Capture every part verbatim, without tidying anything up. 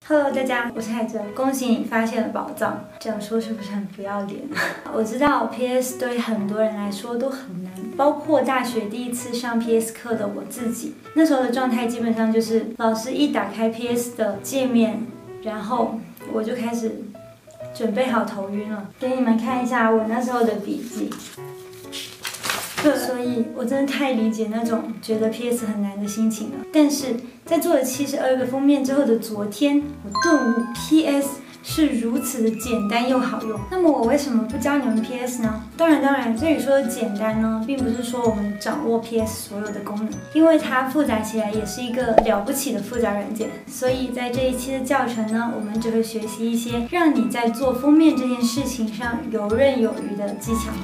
Hello， 大家，我是海哲，恭喜你发现了宝藏。这样说是不是很不要脸？我知道 P S 对很多人来说都很难，包括大学第一次上 P S 课的我自己。那时候的状态基本上就是老师一打开 P S 的界面，然后我就开始准备好头晕了。给你们看一下我那时候的笔记。所以我真的太理解那种觉得 P S 很难的心情了。但是在做了七十二个封面之后的昨天，我顿悟 P S 是如此的简单又好用。那么我为什么不教你们 P S 呢？当然当然，这里说的简单呢，并不是说我们掌握 P S 所有的功能，因为它复杂起来也是一个了不起的复杂软件。所以在这一期的教程呢，我们只会学习一些让你在做封面这件事情上游刃有余的技巧。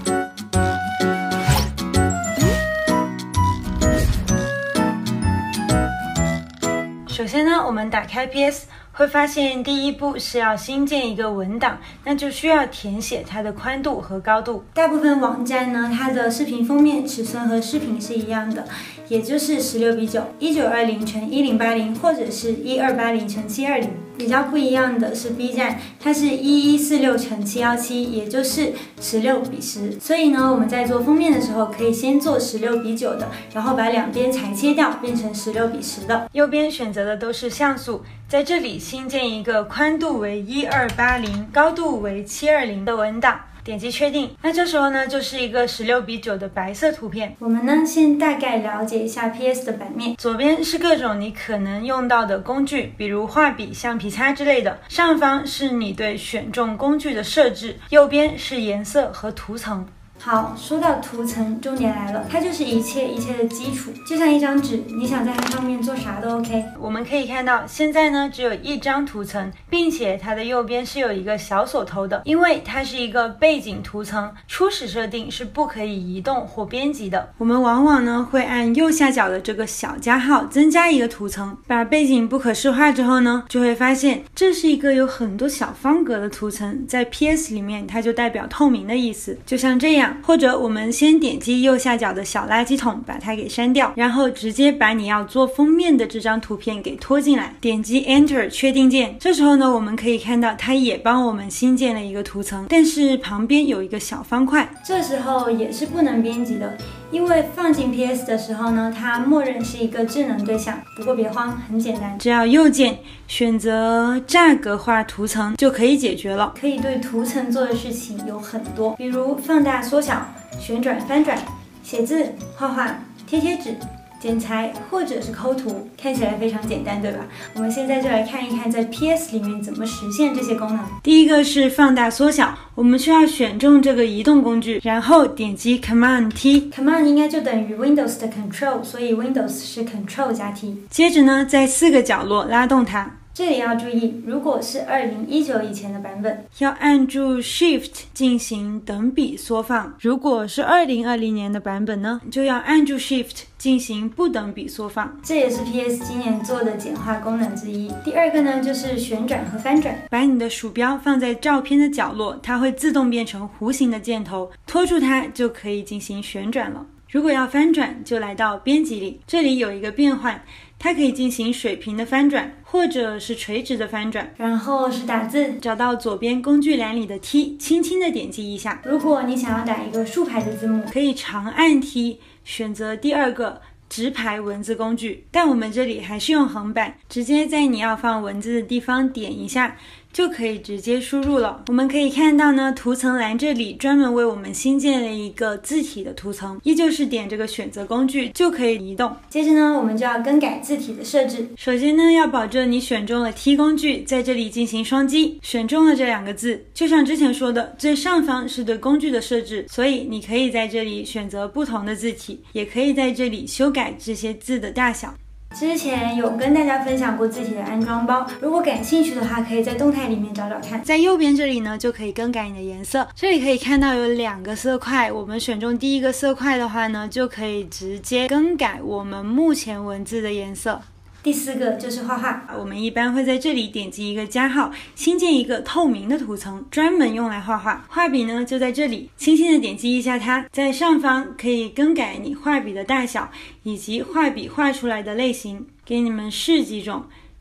首先呢，我们打开 P S 会发现第一步是要新建一个文档，那就需要填写它的宽度和高度。大部分网站呢，它的视频封面尺寸和视频是一样的，也就是十六比九，一九二零乘一零八零，或者是一二八零乘七二零。比较不一样的是 B 站，它是一一四六乘七一七，也就是十六比十。所以呢，我们在做封面的时候，可以先做十六比九的，然后把两边裁切掉，变成十六比十的。右边选择的都是像素，在这里新建一个宽度为一二八零，高度为七二零的文档。点击确定，那这时候呢，就是一个十六比九的白色图片。我们呢，先大概了解一下 P S 的版面。左边是各种你可能用到的工具，比如画笔、橡皮擦之类的。上方是你对选中工具的设置，右边是颜色和图层。好，说到图层，重点来了，它就是一切一切的基础，就像一张纸，你想在它上面做啥都 OK。我们可以看到，现在呢只有一张图层，并且它的右边是有一个小锁头的，因为它是一个背景图层，初始设定是不可以移动或编辑的。我们往往呢会按右下角的这个小加号增加一个图层，把背景不可视化之后呢，就会发现这是一个有很多小方格的图层，在 P S 里面它就代表透明的意思，就像这样。或者我们先点击右下角的小垃圾桶，把它给删掉，然后直接把你要做封面的这张图片给拖进来，点击 Enter 确定键。这时候呢，我们可以看到它也帮我们新建了一个图层，但是旁边有一个小方块，这时候也是不能编辑的，因为放进 P S 的时候呢，它默认是一个智能对象。不过别慌，很简单，只要右键选择栅格化图层就可以解决了。可以对图层做的事情有很多，比如放大、缩小、旋转、翻转、写字、画画、贴贴纸、剪裁或者是抠图，看起来非常简单，对吧？我们现在就来看一看在 P S 里面怎么实现这些功能。第一个是放大缩小，我们需要选中这个移动工具，然后点击 Command T，Command 应该就等于 Windows 的 Control， 所以 Windows 是 Control 加 T。接着呢，在四个角落拉动它。这里要注意，如果是二零一九以前的版本，要按住 Shift 进行等比缩放；如果是二零二零年的版本呢，就要按住 Shift 进行不等比缩放。这也是 P S 今年做的简化功能之一。第二个呢，就是旋转和翻转。把你的鼠标放在照片的角落，它会自动变成弧形的箭头，拖住它就可以进行旋转了。如果要翻转，就来到编辑里，这里有一个变换，它可以进行水平的翻转，或者是垂直的翻转。然后是打字，找到左边工具栏里的 T， 轻轻的点击一下。如果你想要打一个竖排的字幕，可以长按 T， 选择第二个直排文字工具，但我们这里还是用横版，直接在你要放文字的地方点一下，就可以直接输入了。我们可以看到呢，图层栏这里专门为我们新建了一个字体的图层，依旧是点这个选择工具就可以移动。接着呢，我们就要更改字体的设置。首先呢，要保证你选中了 T 工具，在这里进行双击，选中了这两个字。就像之前说的，最上方是对工具的设置，所以你可以在这里选择不同的字体，也可以在这里修改这些字的大小。之前有跟大家分享过字体的安装包，如果感兴趣的话，可以在动态里面找找看。在右边这里呢，就可以更改你的颜色。这里可以看到有两个色块，我们选中第一个色块的话呢，就可以直接更改我们目前文字的颜色。第四个就是画画，我们一般会在这里点击一个加号，新建一个透明的图层，专门用来画画。画笔呢就在这里，轻轻的点击一下它，在上方可以更改你画笔的大小以及画笔画出来的类型。给你们试几种，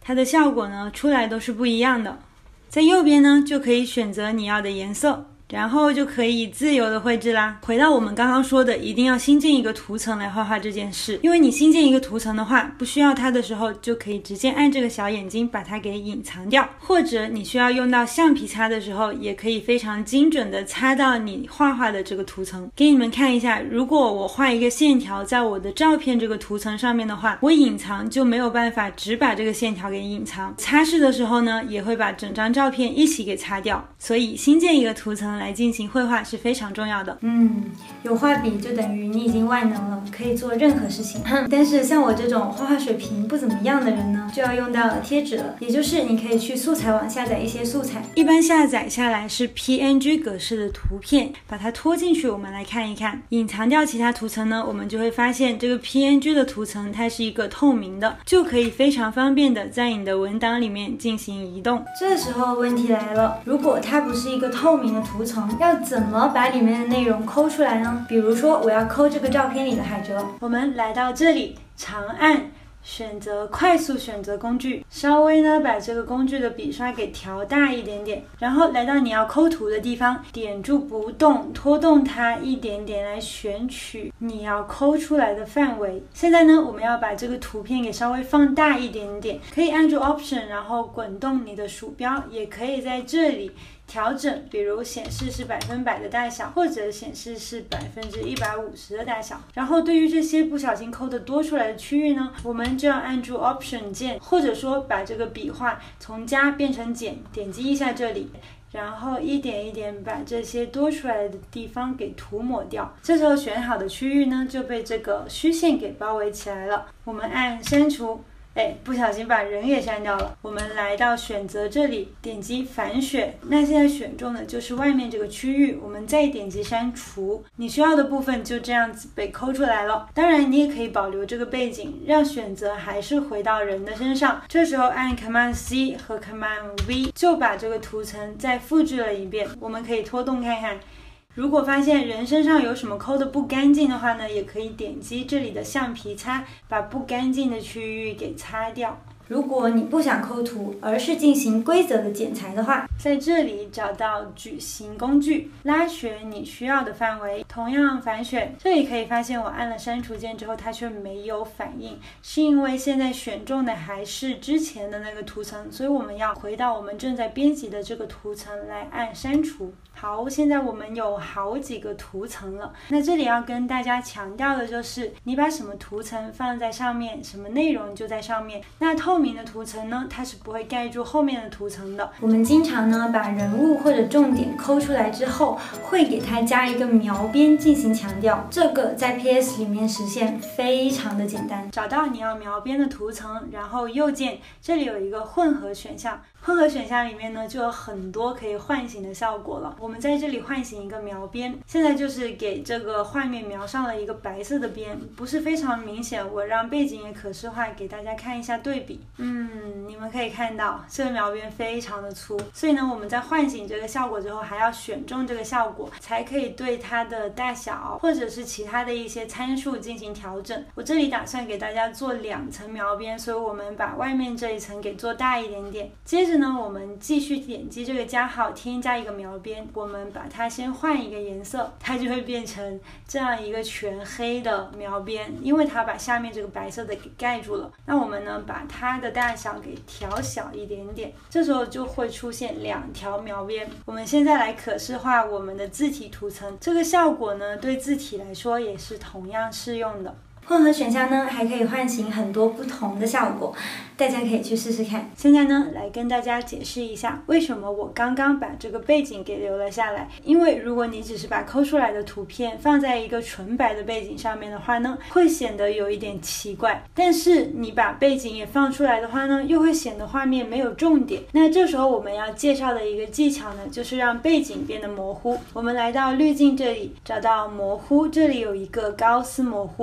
它的效果呢出来都是不一样的。在右边呢就可以选择你要的颜色，然后就可以自由的绘制啦。回到我们刚刚说的，一定要新建一个图层来画画这件事，因为你新建一个图层的话，不需要它的时候，就可以直接按这个小眼睛把它给隐藏掉，或者你需要用到橡皮擦的时候，也可以非常精准的擦到你画画的这个图层。给你们看一下，如果我画一个线条在我的照片这个图层上面的话，我隐藏就没有办法只把这个线条给隐藏，擦拭的时候呢，也会把整张照片一起给擦掉。所以新建一个图层来进行绘画是非常重要的。嗯，有画笔就等于你已经万能了，可以做任何事情。但是像我这种画画水平不怎么样的人呢，就要用到贴纸了，也就是你可以去素材网下载一些素材，一般下载下来是 P N G 格式的图片，把它拖进去，我们来看一看。隐藏掉其他图层呢，我们就会发现这个 P N G 的图层它是一个透明的，就可以非常方便的在你的文档里面进行移动。这时候问题来了，如果它不是一个透明的图层，要怎么把里面的内容抠出来呢？比如说我要抠这个照片里的海蜇，我们来到这里，长按选择快速选择工具，稍微呢把这个工具的笔刷给调大一点点，然后来到你要抠图的地方，点住不动，拖动它一点点来选取你要抠出来的范围。现在呢我们要把这个图片给稍微放大一点点，可以按住 Option 然后滚动你的鼠标，也可以在这里调整，比如显示是百分百的大小，或者显示是百分之一百五十的大小。然后对于这些不小心抠的多出来的区域呢，我们就要按住 Option 键，或者说把这个笔画从加变成减，点击一下这里，然后一点一点把这些多出来的地方给涂抹掉。这时候选好的区域呢就被这个虚线给包围起来了。我们按删除，哎，不小心把人给删掉了。我们来到选择这里，点击反选，那现在选中的就是外面这个区域，我们再点击删除，你需要的部分就这样子被抠出来了。当然你也可以保留这个背景，让选择还是回到人的身上，这时候按 Command C 和 Command V 就把这个图层再复制了一遍。我们可以拖动看看，如果发现人身上有什么抠的不干净的话呢，也可以点击这里的橡皮擦，把不干净的区域给擦掉。如果你不想抠图，而是进行规则的剪裁的话，在这里找到矩形工具，拉选你需要的范围，同样反选。这里可以发现我按了删除键之后它却没有反应，是因为现在选中的还是之前的那个图层，所以我们要回到我们正在编辑的这个图层来按删除。好，现在我们有好几个图层了。那这里要跟大家强调的就是，你把什么图层放在上面，什么内容就在上面。那透明的图层呢，它是不会盖住后面的图层的。我们经常呢把人物或者重点抠出来之后，会给它加一个描边进行强调。这个在 P S 里面实现非常的简单。找到你要描边的图层，然后右键，这里有一个混合选项。混合选项里面呢就有很多可以唤醒的效果了。我们在这里唤醒一个描边，现在就是给这个画面描上了一个白色的边，不是非常明显。我让背景也可视化给大家看一下对比。嗯，你们可以看到这个描边非常的粗，所以呢我们在唤醒这个效果之后，还要选中这个效果，才可以对它的大小或者是其他的一些参数进行调整。我这里打算给大家做两层描边，所以我们把外面这一层给做大一点点。接着呢我们继续点击这个加号，添加一个描边，我们把它先换一个颜色，它就会变成这样一个全黑的描边，因为它把下面这个白色的给盖住了。那我们呢把它的大小给调小一点点，这时候就会出现两条描边。我们现在来可视化我们的字体图层，这个效果呢对字体来说也是同样适用的。混合选项呢还可以唤醒很多不同的效果，大家可以去试试看。现在呢来跟大家解释一下为什么我刚刚把这个背景给留了下来。因为如果你只是把抠出来的图片放在一个纯白的背景上面的话呢，会显得有一点奇怪，但是你把背景也放出来的话呢，又会显得画面没有重点。那这时候我们要介绍的一个技巧呢，就是让背景变得模糊。我们来到滤镜这里，找到模糊，这里有一个高斯模糊，半径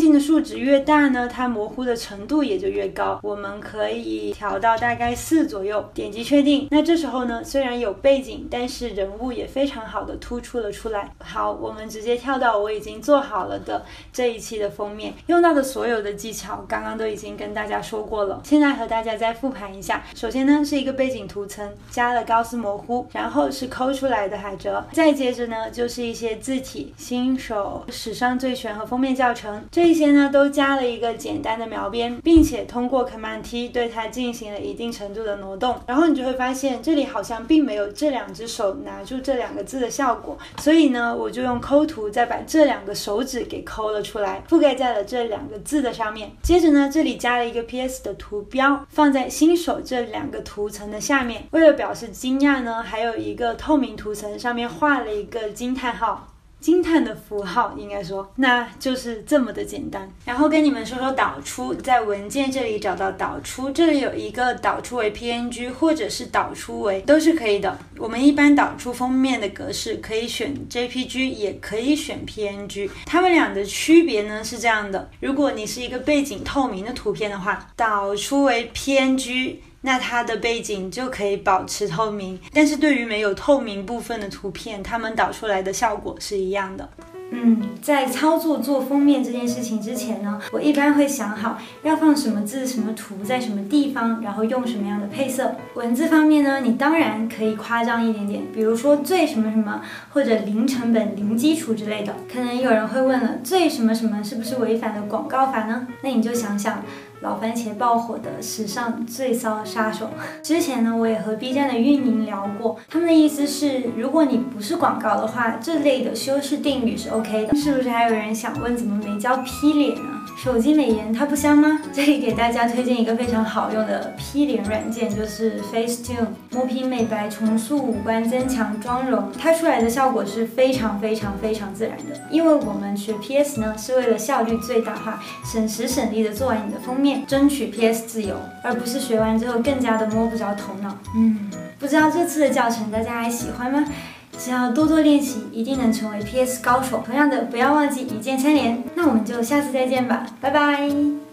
径的数值越大呢，它模糊的程度也就越高。我们可以调到大概四左右，点击确定。那这时候呢，虽然有背景，但是人物也非常好的突出了出来。好，我们直接跳到我已经做好了的这一期的封面，用到的所有的技巧刚刚都已经跟大家说过了。现在和大家再复盘一下。首先呢，是一个背景图层，加了高斯模糊，然后是抠出来的海蜇，再接着呢就是一些字体，新手、史上最全和封面教程，这一些呢都加了一个简单的描边，并且通过 Command T 对它进行了一定程度的挪动。然后你就会发现这里好像并没有这两只手拿住这两个字的效果，所以呢我就用抠图再把这两个手指给抠了出来，覆盖在了这两个字的上面。接着呢这里加了一个 P S 的图标，放在新手这两个图层的下面。为了表示惊讶呢，还有一个透明图层上面画了一个惊叹号，惊叹的符号应该说，那就是这么的简单。然后跟你们说说导出，在文件这里找到导出，这里有一个导出为 P N G 或者是导出为都是可以的。我们一般导出封面的格式可以选 J P G 也可以选 P N G， 它们俩的区别呢是这样的。如果你是一个背景透明的图片的话，导出为 P N G，那它的背景就可以保持透明，但是对于没有透明部分的图片，它们导出来的效果是一样的。嗯，在操作做封面这件事情之前呢，我一般会想好要放什么字、什么图在什么地方，然后用什么样的配色。文字方面呢，你当然可以夸张一点点，比如说最什么什么，或者零成本、零基础之类的。可能有人会问了，最什么什么是不是违反了广告法呢？那你就想想老番茄爆火的史上最骚杀手。之前呢，我也和 B 站的运营聊过，他们的意思是，如果你不是广告的话，这类的修饰定语是 OK 的。是不是还有人想问，怎么没教 P 脸呢？手机美颜它不香吗？这里给大家推荐一个非常好用的 P 脸软件，就是 Facetune， 磨皮美白、重塑五官、增强妆容，它出来的效果是非常非常非常自然的。因为我们学 P S 呢，是为了效率最大化，省时省力的做完你的封面，争取 P S 自由，而不是学完之后更加的摸不着头脑。嗯，不知道这次的教程大家还喜欢吗？只要多多练习，一定能成为 P S 高手。同样的，不要忘记一键三连。那我们就下次再见吧，拜拜。